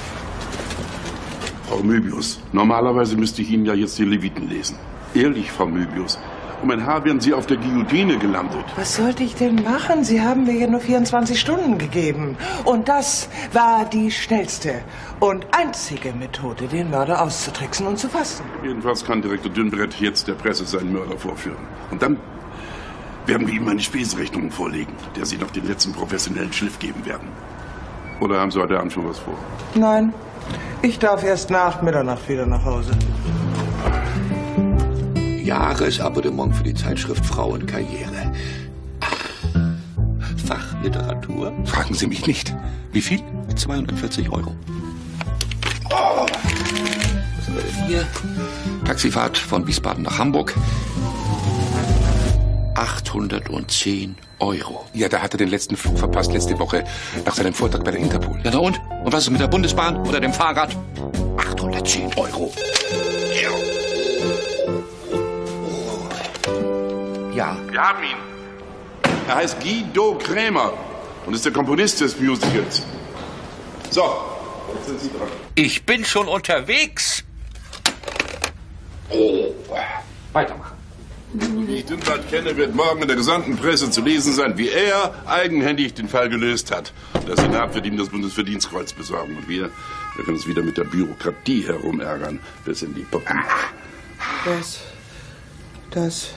Frau Möbius, normalerweise müsste ich Ihnen ja jetzt die Leviten lesen. Ehrlich, Frau Möbius, um ein Haar wären Sie auf der Guillotine gelandet. Was sollte ich denn machen? Sie haben mir ja nur vierundzwanzig Stunden gegeben. Und das war die schnellste und einzige Methode, den Mörder auszutricksen und zu fassen. Jedenfalls kann Direktor Dünnbrett jetzt der Presse seinen Mörder vorführen. Und dann werden wir ihm eine Spesenrechnung vorlegen, der Sie noch den letzten professionellen Schliff geben werden. Oder haben Sie heute Abend schon was vor? Nein, ich darf erst nach Mitternacht wieder nach Hause. Jahresabonnement für die Zeitschrift Frauenkarriere. Fachliteratur? Fragen Sie mich nicht. Wie viel? zweihundertvierzig Euro. Oh. Was haben wir denn hier? Taxifahrt von Wiesbaden nach Hamburg. achthundertzehn Euro. Ja, da hat er den letzten Flug verpasst, letzte Woche, nach seinem Vortrag bei der Interpol. Ja, na und? Und was ist mit der Bundesbahn oder dem Fahrrad? achthundertzehn Euro. Ja. Wir haben ihn. Er heißt Guido Krämer und ist der Komponist des Musicals. So, jetzt sind Sie dran. Ich bin schon unterwegs. Oh. Weitermachen. Wie ich Dünnbrett kenne, wird morgen in der gesamten Presse zu lesen sein, wie er eigenhändig den Fall gelöst hat. Der Senat wird ihm das Bundesverdienstkreuz besorgen. Und wir, wir können uns wieder mit der Bürokratie herumärgern, bis in die Puppen. Das, das,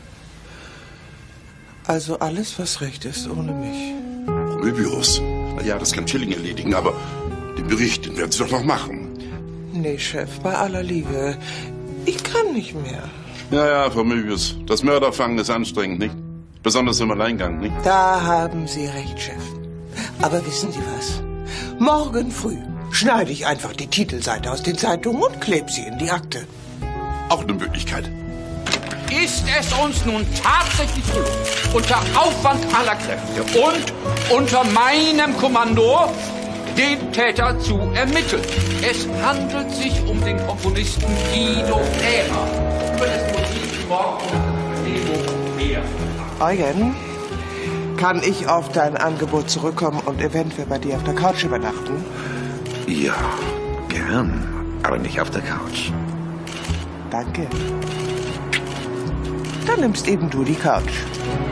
also alles, was recht ist, ohne mich. Frau Möbius, na ja, das kann Schilling erledigen, aber den Bericht, den werden Sie doch noch machen. Nee, Chef, bei aller Liebe, ich kann nicht mehr. Ja, ja, Frau Möbius, das Mörderfangen ist anstrengend, nicht? Besonders im Alleingang, nicht? Da haben Sie recht, Chef. Aber wissen Sie was? Morgen früh schneide ich einfach die Titelseite aus den Zeitungen und klebe sie in die Akte. Auch eine Möglichkeit. Ist es uns nun tatsächlich gelungen, unter Aufwand aller Kräfte und unter meinem Kommando den Täter zu ermitteln? Es handelt sich um den Komponisten Guido Krämer. Über das Motiv morgen mehr. Eugen, kann ich auf dein Angebot zurückkommen und eventuell bei dir auf der Couch übernachten? Ja, gern, aber nicht auf der Couch. Danke. Dann nimmst eben du die Couch.